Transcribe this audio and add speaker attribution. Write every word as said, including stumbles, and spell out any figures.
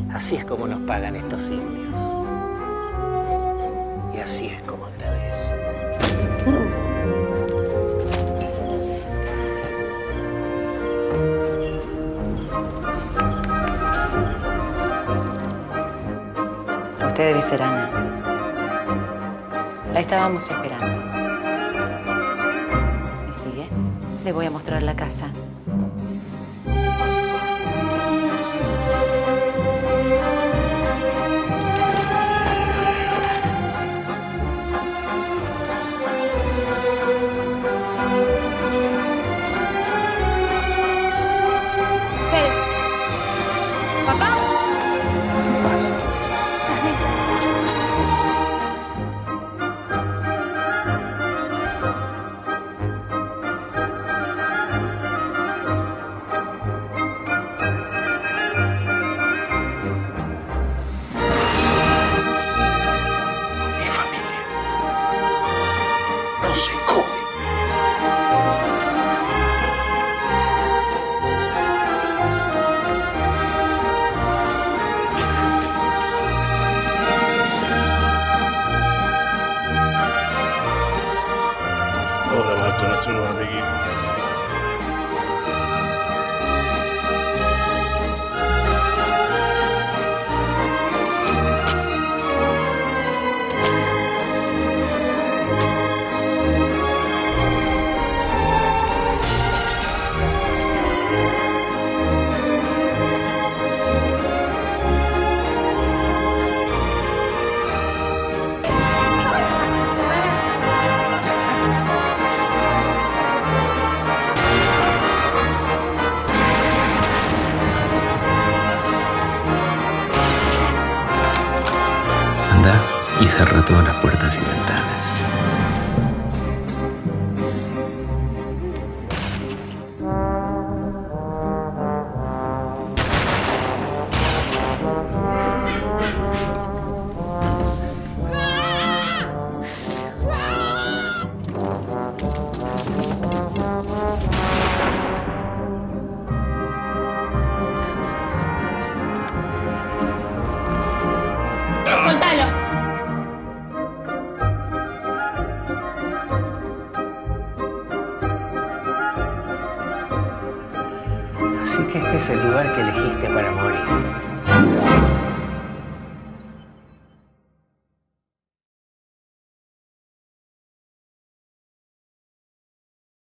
Speaker 1: Así es como nos pagan estos indios. Y así es como agradecen.
Speaker 2: Usted debe ser Ana. La estábamos esperando. ¿Me sigue? Le voy a mostrar la casa.
Speaker 3: Ceres. ¿Papá?
Speaker 1: ¿Qué pasa?
Speaker 4: Mi familia no se come.
Speaker 5: Ora va a sono una preghiera.
Speaker 1: Anda y cerra todas las puertas y ventanas.
Speaker 3: ¡Soltalo!
Speaker 1: Así que este es el lugar que elegiste para morir.